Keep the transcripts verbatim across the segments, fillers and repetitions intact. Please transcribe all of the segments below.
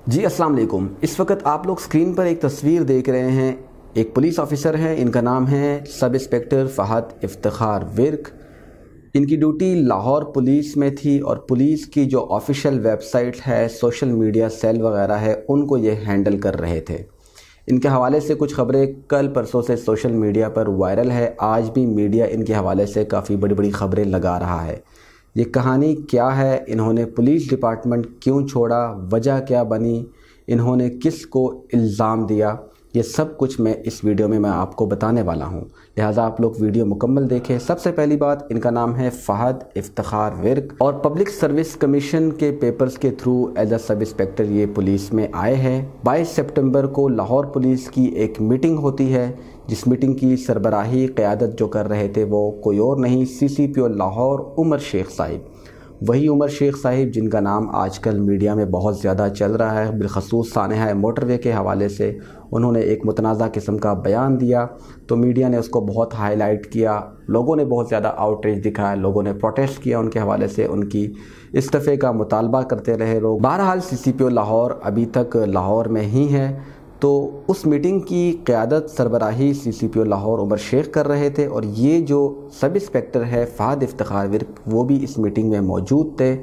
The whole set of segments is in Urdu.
جی السلام علیکم۔ اس وقت آپ لوگ سکرین پر ایک تصویر دیکھ رہے ہیں۔ ایک پولیس آفیسر ہیں، ان کا نام ہے سب انسپکٹر فہد افتخار ورک۔ ان کی ڈیوٹی لاہور پولیس میں تھی اور پولیس کی جو آفیشیل ویب سائٹ ہے، سوشل میڈیا سیل وغیرہ ہے، ان کو یہ ہینڈل کر رہے تھے۔ ان کے حوالے سے کچھ خبریں کل پرسوں سے سوشل میڈیا پر وائرل ہے۔ آج بھی میڈیا ان کے حوالے سے کافی بڑی بڑی خبریں لگا رہا ہے۔ یہ کہانی کیا ہے، انہوں نے پولیس ڈپارٹمنٹ کیوں چھوڑا، وجہ کیا بنی، انہوں نے کس کو الزام دیا، یہ سب کچھ میں اس ویڈیو میں میں آپ کو بتانے والا ہوں، لہٰذا آپ لوگ ویڈیو مکمل دیکھیں۔ سب سے پہلی بات، ان کا نام ہے فہد افتخار ورک اور پبلک سروس کمیشن کے پیپرز کے through as a sub inspector یہ پولیس میں آئے ہیں۔ بائیس سپٹمبر کو لاہور پولیس کی ایک میٹنگ ہوتی ہے، جس میٹنگ کی سربراہی قیادت جو کر رہے تھے وہ کوئی اور نہیں، سی سی پی او لاہور عمر شیخ صاحب۔ وہی عمر شیخ صاحب جن کا نام آج کل میڈیا میں بہت زیادہ چل رہا ہے، بالخصوص سانحہ موٹر وے کے حوالے سے انہوں نے ایک متنازع قسم کا بیان دیا تو میڈیا نے اس کو بہت ہائی لائٹ کیا، لوگوں نے بہت زیادہ آؤٹریج دکھایا، لوگوں نے پروٹیسٹ کیا ان کے حوالے سے، ان کی استعفے کا مطالبہ کرتے رہے لوگ۔ بہرحال سی سی پی او لاہور ابھی تک لاہور میں ہی ہے، تو اس میٹنگ کی قیادت سربراہی سی سی پی او لاہور عمر شیخ کر رہے تھے اور یہ جو سب انسپکٹر ہے فہد افتخار ورک وہ بھی اس میٹنگ میں موجود تھے۔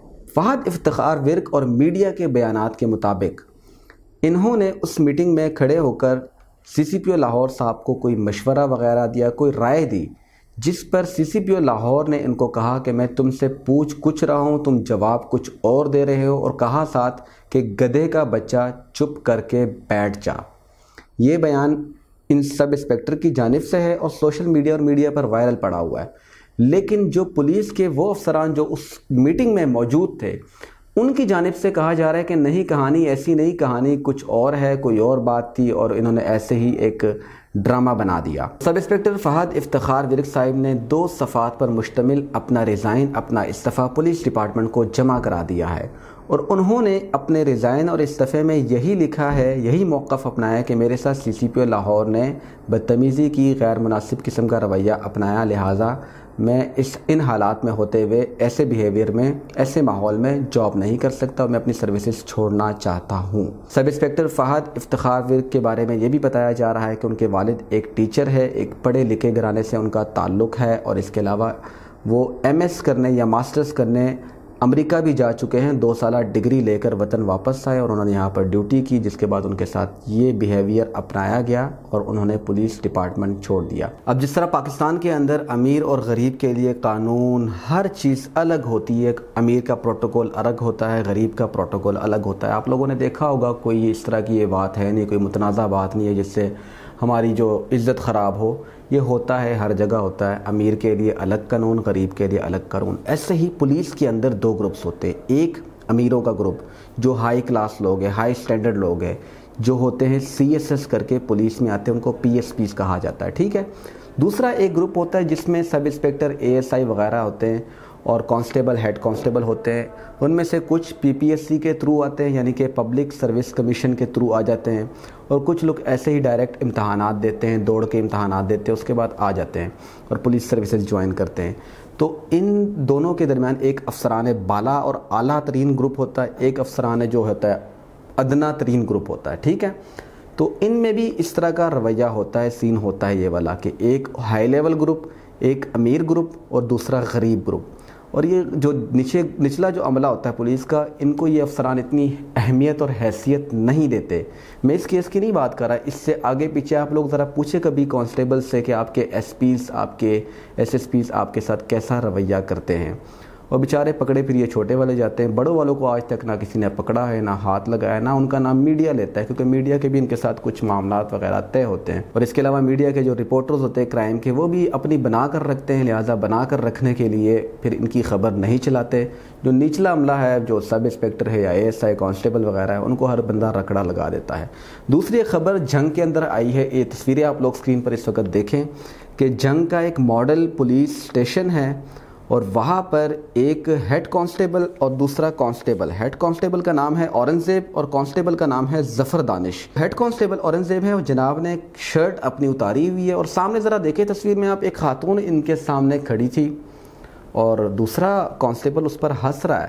فہد افتخار ورک اور میڈیا کے بیانات کے مطابق انہوں نے اس میٹنگ میں کھڑے ہو کر سی سی پی او لاہور صاحب کو کوئی مشورہ وغیرہ دیا، کوئی رائے دی، جس پر سی سی پی او لاہور نے ان کو کہا کہ میں تم سے پوچھ کچھ رہا ہوں، تم جواب کچھ اور دے رہے ہو، اور کہا ساتھ کہ گدھے کا بچہ چپ کر کے بیٹھ جا۔ یہ بیان ان سب انسپکٹر کی جانب سے ہے اور سوشل میڈیا اور میڈیا پر وائرل پڑا ہوا ہے، لیکن جو پولیس کے وہ افسران جو اس میٹنگ میں موجود تھے ان کی جانب سے کہا جا رہا ہے کہ نہیں، کہانی ایسی نہیں، کہانی کچھ اور ہے، کوئی اور بات تھی اور انہوں نے ایسے ہی ایک ڈرامہ بنا دیا۔ سب انسپکٹر فہد افتخار ورک صاحب نے دو صفحات پر مشتمل اپنا ریزائن، اپنا استعفیٰ پولیس ڈپارٹمنٹ کو جمع کرا دیا ہے اور انہوں نے اپنے ریزائن اور استعفے میں یہی لکھا ہے، یہی موقف اپنایا کہ میرے ساتھ سی سی پی او لاہور نے بدتمیزی کی، غیر مناسب قسم کا رویہ اپنایا، لہٰذا میں اس ان حالات میں ہوتے ہوئے ایسے بیہیویئر میں، ایسے ماحول میں جاب نہیں کر سکتا اور میں اپنی سروسز چھوڑنا چاہتا ہوں۔ سب انسپکٹر فہد افتخار ورک کے بارے میں یہ بھی بتایا جا رہا ہے کہ ان کے والد ایک ٹیچر ہے، ایک پڑھے لکھے گھرانے سے ان کا تعلق ہے اور اس کے علاوہ وہ ایم ایس کرنے یا ماسٹرز کرنے امریکہ بھی جا چکے ہیں، دو سالہ ڈگری لے کر وطن واپس آئے اور انہوں نے یہاں پر ڈیوٹی کی، جس کے بعد ان کے ساتھ یہ بیہیویئر اپنایا گیا اور انہوں نے پولیس ڈپارٹمنٹ چھوڑ دیا۔ اب جس طرح پاکستان کے اندر امیر اور غریب کے لیے قانون ہر چیز الگ ہوتی ہے، امیر کا پروٹوکول الگ ہوتا ہے، غریب کا پروٹوکول الگ ہوتا ہے۔ آپ لوگوں نے دیکھا ہوگا، کوئی اس طرح کی یہ بات ہے نہیں، کوئی متنازع بات نہیں ہے جس سے ہماری جو عزت خراب ہو، یہ ہوتا ہے، ہر جگہ ہوتا ہے، امیر کے لیے الگ قانون، غریب کے لیے الگ قانون۔ ایسے ہی پولیس کے اندر دو گروپس ہوتے ہیں، ایک امیروں کا گروپ جو ہائی کلاس لوگ ہیں، ہائی سٹینڈرڈ لوگ ہیں، جو ہوتے ہیں سی ایس ایس کر کے پولیس میں آتے ہیں، ان کو پی ایس پیز کہا جاتا ہے، ٹھیک ہے۔ دوسرا ایک گروپ ہوتا ہے جس میں سب انسپکٹر، اے ایس آئی وغیرہ ہوتے ہیں اور کانسٹیبل، ہیڈ کانسٹیبل ہوتے ہیں، ان میں سے کچھ پی پی ایس سی کے تھرو آتے ہیں، یعنی کہ پبلک سروس کمیشن کے تھرو آ جاتے ہیں، اور کچھ لوگ ایسے ہی ڈائریکٹ امتحانات دیتے ہیں، دوڑ کے امتحانات دیتے ہیں، اس کے بعد آ جاتے ہیں اور پولیس سروسز جوائن کرتے ہیں۔ تو ان دونوں کے درمیان ایک افسران بالا اور اعلیٰ ترین گروپ ہوتا ہے، ایک افسران جو ہوتا ہے ادنا ترین گروپ ہوتا ہے، ٹھیک ہے۔ تو ان میں بھی اس طرح کا رویہ ہوتا ہے، سین ہوتا ہے یہ والا کہ ایک ہائی لیول گروپ، ایک امیر گروپ اور دوسرا غریب گروپ، اور یہ جو نیچے نچلا جو عملہ ہوتا ہے پولیس کا، ان کو یہ افسران اتنی اہمیت اور حیثیت نہیں دیتے۔ میں اس کیس کی نہیں بات کر رہا، اس سے آگے پیچھے آپ لوگ ذرا پوچھیں کبھی کانسٹیبل سے کہ آپ کے ایس پیز، آپ کے ایس ایس پیز آپ کے ساتھ کیسا رویہ کرتے ہیں، اور بیچارے پکڑے پھر یہ چھوٹے والے جاتے ہیں، بڑوں والوں کو آج تک نہ کسی نے پکڑا ہے، نہ ہاتھ لگایا، نہ ان کا نام میڈیا لیتا ہے، کیونکہ میڈیا کے بھی ان کے ساتھ کچھ معاملات وغیرہ طے ہوتے ہیں، اور اس کے علاوہ میڈیا کے جو رپورٹرز ہوتے ہیں کرائم کے، وہ بھی اپنی بنا کر رکھتے ہیں، لہٰذا بنا کر رکھنے کے لیے پھر ان کی خبر نہیں چلاتے۔ جو نچلا عملہ ہے، جو سب انسپکٹر ہے یا اے ایس آئی، کانسٹیبل وغیرہ ہے، ان کو ہر بندہ رکڑا لگا دیتا ہے۔ دوسری خبر جنگ کے اندر آئی ہے، یہ تصویریں آپ لوگ اسکرین پر اس وقت دیکھیں کہ جنگ کا ایک ماڈل پولیس اسٹیشن ہے اور وہاں پر ایک ہیڈ کانسٹیبل اور دوسرا کانسٹیبل، ہیڈ کانسٹیبل کا نام ہے اورنگزیب اور کانسٹیبل کا نام ہے ظفر دانش۔ ہیڈ کانسٹیبل اورنگزیب ہے اور جناب نے شرٹ اپنی اتاری ہوئی ہے اور سامنے ذرا دیکھیں تصویر میں آپ، ایک خاتون ان کے سامنے کھڑی تھی اور دوسرا کانسٹیبل اس پر ہنس رہا ہے۔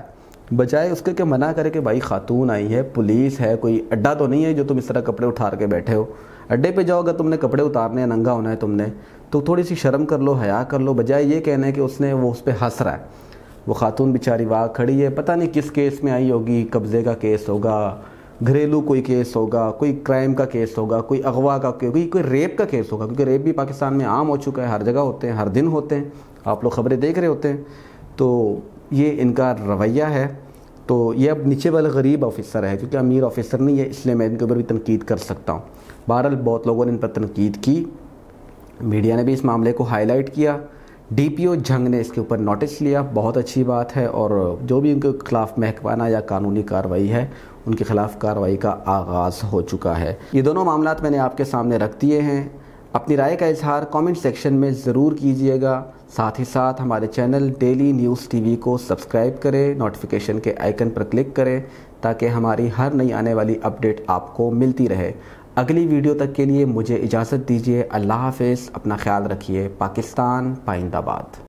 بجائے اس کے کہ منع کرے کہ بھائی خاتون آئی ہے، پولیس ہے، کوئی اڈا تو نہیں ہے جو تم اس طرح کپڑے اٹھا کے بیٹھے ہو. اڈے پہ جاؤ، اگر تم نے کپڑے اتارنے ہیں، ننگا ہونا ہے تم نے، تو تھوڑی سی شرم کر لو، حیا کر لو. بجائے یہ کہنا ہے کہ اس نے وہ اس پہ ہنس رہا ہے. وہ خاتون بیچاری وہاں کھڑی ہے، پتہ نہیں کس کیس میں آئی ہوگی، قبضے کا کیس ہوگا، گھریلو کوئی کیس ہوگا، کوئی کرائم کا کیس ہوگا، کوئی اغوا کا، کوئی کوئی ریپ کا کیس ہوگا، کیونکہ ریپ بھی پاکستان میں عام ہو چکا ہے، ہر جگہ ہوتے ہیں، ہر دن ہوتے ہیں، آپ لوگ خبریں دیکھ رہے ہوتے ہیں. تو یہ ان کا رویہ ہے. تو یہ اب نیچے والا غریب آفیسر ہے، کیونکہ امیر آفیسر نہیں ہے، اس لیے میں ان کے اوپر بھی تنقید کر سکتا ہوں. بہرحال بہت لوگوں نے ان پر تنقید کی، میڈیا نے بھی اس معاملے کو ہائی لائٹ کیا، ڈی پی او جھنگ نے اس کے اوپر نوٹس لیا، بہت اچھی بات ہے. اور جو بھی ان کے خلاف محکمانہ یا قانونی کارروائی ہے، ان کے خلاف کارروائی کا آغاز ہو چکا ہے. یہ دونوں معاملات میں نے آپ کے سامنے رکھ دیے ہیں. اپنی رائے کا اظہار کامنٹ سیکشن میں ضرور کیجئے گا. ساتھ ہی ساتھ ہمارے channel daily news T V کو سبسکرائب کریں، نوٹیفیکیشن کے آئیکن پر کلک کریں تاکہ ہماری ہر نئی آنے والی اپڈیٹ آپ کو ملتی رہے. اگلی ویڈیو تک کے لیے مجھے اجازت دیجیے. اللہ حافظ، اپنا خیال رکھیے. پاکستان پائندہ باد.